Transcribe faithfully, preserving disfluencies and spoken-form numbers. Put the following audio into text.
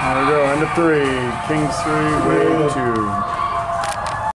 There we go, end of three. Kings three, Wade two.